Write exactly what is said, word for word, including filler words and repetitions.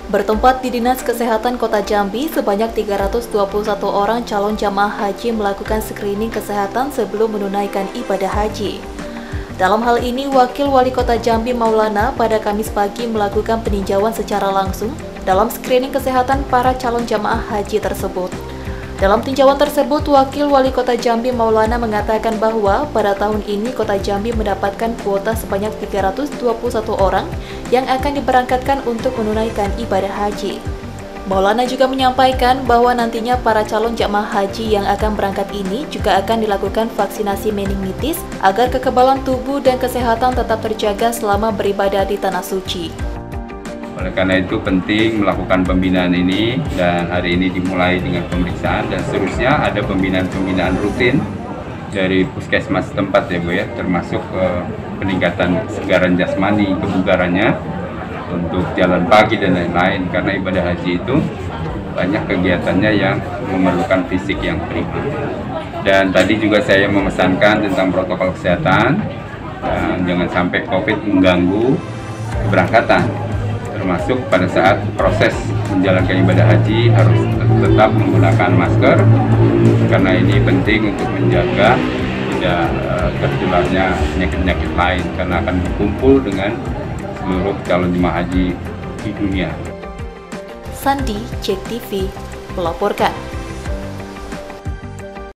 Bertempat di Dinas Kesehatan Kota Jambi, sebanyak tiga ratus dua puluh satu orang calon jamaah haji melakukan screening kesehatan sebelum menunaikan ibadah haji. Dalam hal ini, Wakil Wali Kota Jambi Maulana pada Kamis pagi melakukan peninjauan secara langsung dalam screening kesehatan para calon jamaah haji tersebut. Dalam tinjauan tersebut, Wakil Wali Kota Jambi Maulana mengatakan bahwa pada tahun ini Kota Jambi mendapatkan kuota sebanyak tiga ratus dua puluh satu orang yang akan diberangkatkan untuk menunaikan ibadah haji. Maulana juga menyampaikan bahwa nantinya para calon jamaah haji yang akan berangkat ini juga akan dilakukan vaksinasi meningitis agar kekebalan tubuh dan kesehatan tetap terjaga selama beribadah di Tanah Suci. Oleh karena itu penting melakukan pembinaan ini, dan hari ini dimulai dengan pemeriksaan dan seterusnya ada pembinaan-pembinaan rutin dari puskesmas tempat ya Bu ya, termasuk eh, peningkatan kesegaran jasmani, kebugarannya untuk jalan pagi dan lain-lain, karena ibadah haji itu banyak kegiatannya yang memerlukan fisik yang prima. Dan tadi juga saya memesankan tentang protokol kesehatan, dan jangan sampai COVID mengganggu keberangkatan, termasuk pada saat proses menjalankan ibadah haji harus tetap menggunakan masker, karena ini penting untuk menjaga tidak tertularnya penyakit-penyakit lain, karena akan berkumpul dengan seluruh calon jemaah haji di dunia. Sandi, Cek T V, melaporkan.